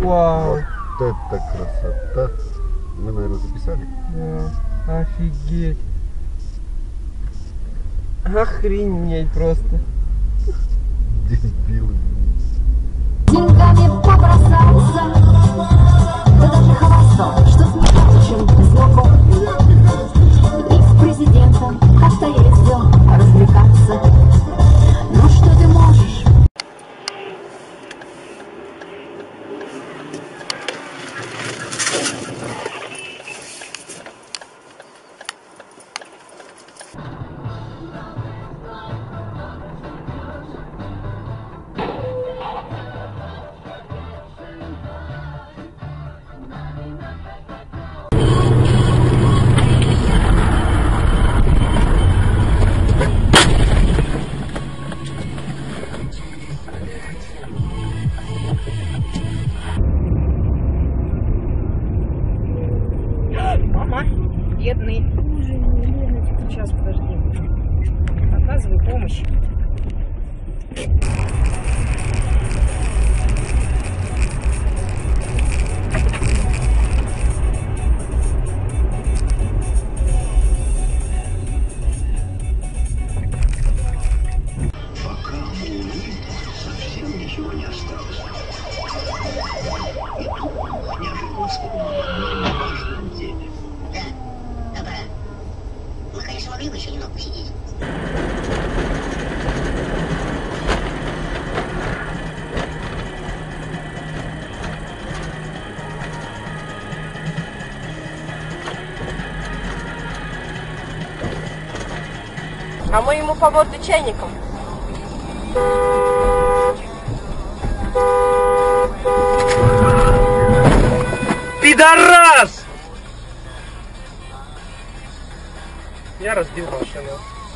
Вау. Вот это красота. Мы, наверное, записали? Да. Офигеть. Охренеть просто. Дебилы. Деньгами побросался, да даже хвастал, что смешал, чем знаком. И с президентом как-то ездил развлекаться. Ну что ты можешь? Мама, бедный. Сейчас, подожди. Оказывай помощь. Пока у Луны совсем ничего не осталось. И тут неожиданно вспомнил о одном важном деле. Да, добра. Мы, конечно, могли бы еще немного посидеть. А мы ему по морде чайником. Пидорас! Я разбил машину.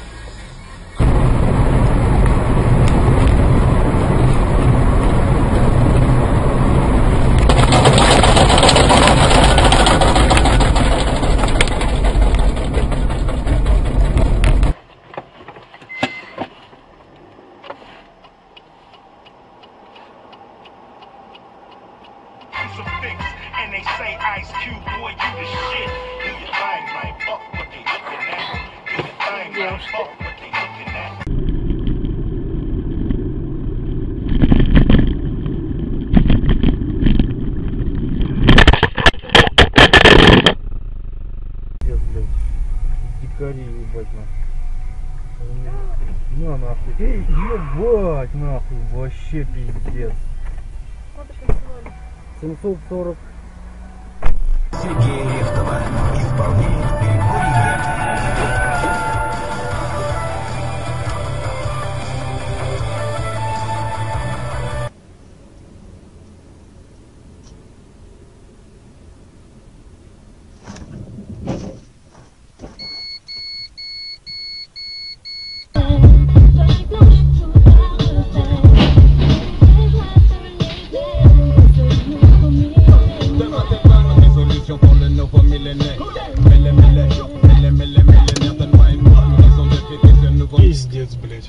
And they say, Ice Cube, boy, you the shit. Do your thing, like, fuck what they looking at. Do your thing, like, fuck what they looking at. Пиздец, блядь. Дикари, ебать, нахуй. На, нахуй. Ебать, нахуй. Вообще пиздец. 740. Сергея Рехтова исполняет Григорий Лепс. Пиздец, блядь.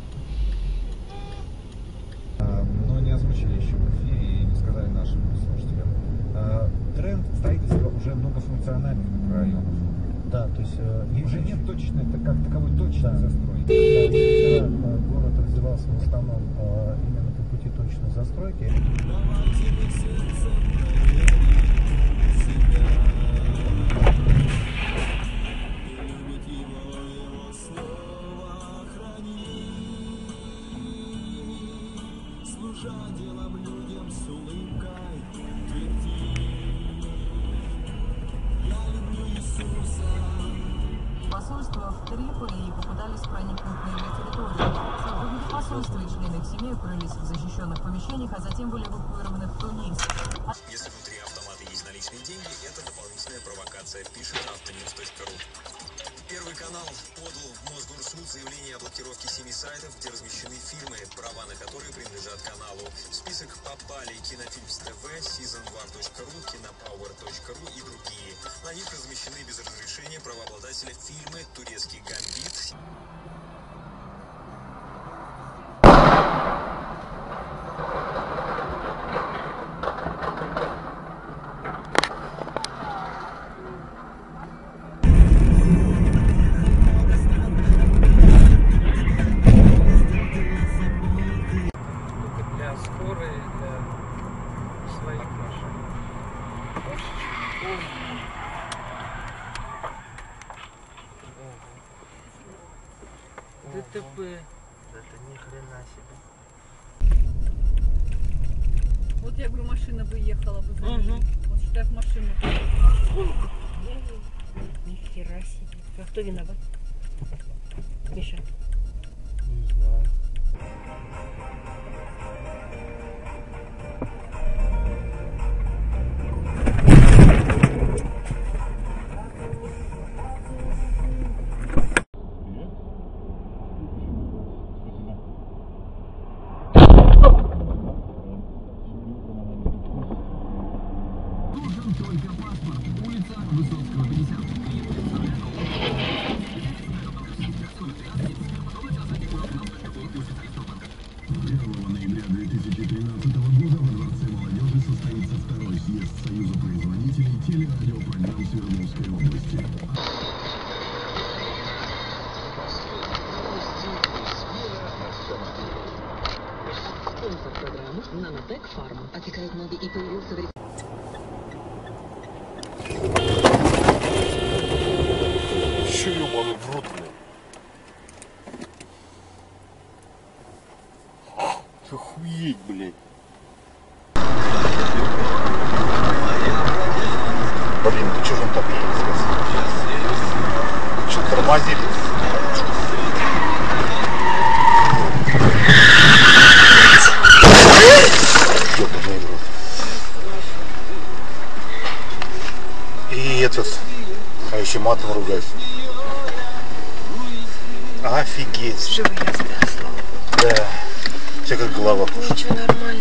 Но не озвучили еще в эфире и не сказали нашим слушателям. Тренд строительства уже многофункциональных районов. Да, то есть уже нет точной, как таковой точной застройки. Город развивался в основном именно по пути точной застройки. Посольства в Триполи попытались проникнуть на ее территорию. Сотрудники посольства и члены их семей укрылись в защищенных помещениях, а затем были эвакуированы в Тунис. Если внутри автомата есть наличные деньги, это дополнительная провокация, пишет Автоньюз.ру. Первый канал подал в Мосгорсуд заявление о блокировке 7 сайтов, где размещены фильмы, права на которые принадлежат каналу. В список попали Кинофильмс ТВ, Seasonwar.ru, Kinopower.ru и другие. На них размещены без разрешения правообладателя фильмы «Турецкий гамбит». ДТП. Это ни хрена себе. Вот я говорю, машина бы ехала бы. Вот считай, в машину. Нихера себе. А кто виноват? Миша. Не знаю. Только паспорт. Улица Высоцкого, 50. 1 ноября 2013 года во Дворце молодежи состоится второй съезд Союза производителей телерадиопрограмм Свердловской области. Спонсор программы «Нанотек Фарма». Отекают ноги и появился в Че ебаный в рот, блядь? Охуеть, блядь. Блин, ты чё же он так едет? Чё тормозит? Ёбаный в рот. И этот... А еще матом ругайся. Офигеть. Живой я спасла. Да. Все как голова пушит. Ничего, нормально.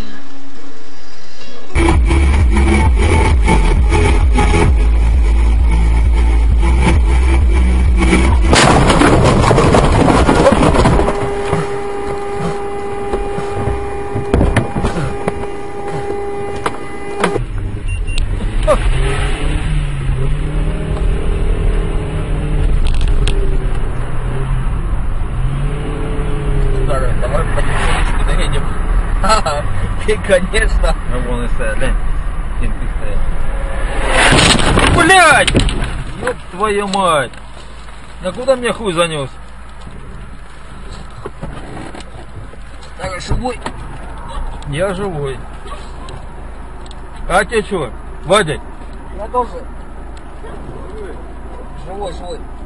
Давай потихонечку доедем. И конечно. А вон и стоят, да? Кемпи стоят. Блядь! Ёб твою мать! А куда мне хуй занес? Так, живой? Я живой. А тебе что? Вадик? Я тоже. Живой, живой.